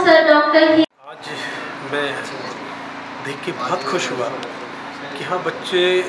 Sir doctor ही। आज मैं देख के बहुत खुश हुआ कि हाँ, बच्चे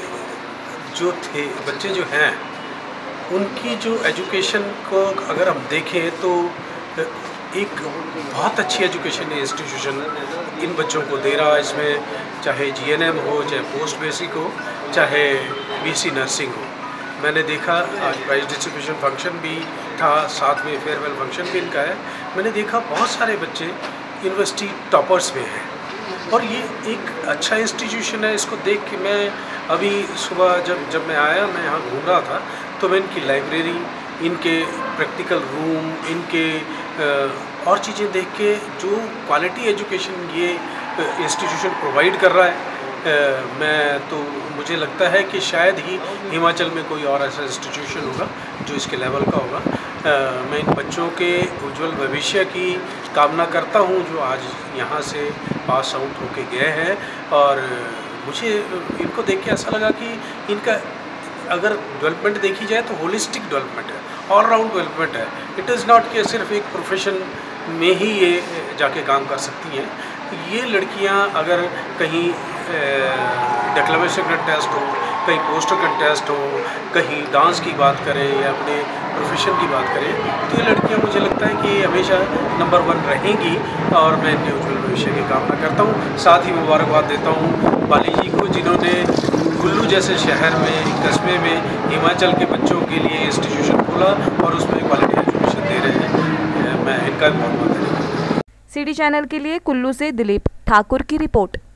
जो हैं उनकी जो एजुकेशन को अगर हम देखें तो एक बहुत अच्छी एजुकेशन इंस्टीट्यूशन इन बच्चों को दे रहा है। इसमें चाहे जीएनएम हो, चाहे पोस्ट बेसिक हो, चाहे बीएससी नर्सिंग हो। मैंने देखा आज प्राइज डिस्ट्रीब्यूशन फंक्शन भी था, साथ में फेयरवेल फंक्शन भी इनका है। मैंने देखा बहुत सारे बच्चे यूनिवर्सिटी टॉपर्स में हैं और ये एक अच्छा इंस्टीट्यूशन है। इसको देख के मैं अभी सुबह जब मैं आया, मैं यहाँ घूम रहा था, तो मैं इनकी लाइब्रेरी, इनके प्रैक्टिकल रूम, इनके और चीज़ें देख के जो क्वालिटी एजुकेशन ये इंस्टीट्यूशन प्रोवाइड कर रहा है, मुझे लगता है कि शायद ही हिमाचल में कोई और ऐसा इंस्टीट्यूशन होगा जो इसके लेवल का होगा। मैं इन बच्चों के उज्जवल भविष्य की कामना करता हूं जो आज यहाँ से पास आउट होके गए हैं। और मुझे इनको देख के ऐसा लगा कि इनका अगर डेवलपमेंट देखी जाए तो होलिस्टिक डेवलपमेंट है, ऑल राउंड डेवलपमेंट है। इट इज़ नॉट कि सिर्फ एक प्रोफेशन में ही ये जाके काम कर सकती हैं। ये लड़कियां अगर कहीं डिक्लेमेशन कंटेस्ट हो, कहीं पोस्टर कंटेस्ट हो, कहीं डांस की बात करें या अपने प्रोफेशन की बात करें, तो ये लड़कियां मुझे लगता है कि हमेशा नंबर 1 रहेंगी और मैं इनके उज्जवल भविष्य की कामना करता हूँ। साथ ही मुबारकबाद देता हूँ बाली जी को, जिन्होंने कुल्लू जैसे शहर में, कस्बे में हिमाचल के बच्चों के लिए इंस्टीट्यूशन खोला और उसमें क्वालिटी एजुकेशन दे रहे हैं। मैं इनका भी बहुत बहुत धन्यवाद। सिटी चैनल के लिए कुल्लू से दिलीप ठाकुर की रिपोर्ट।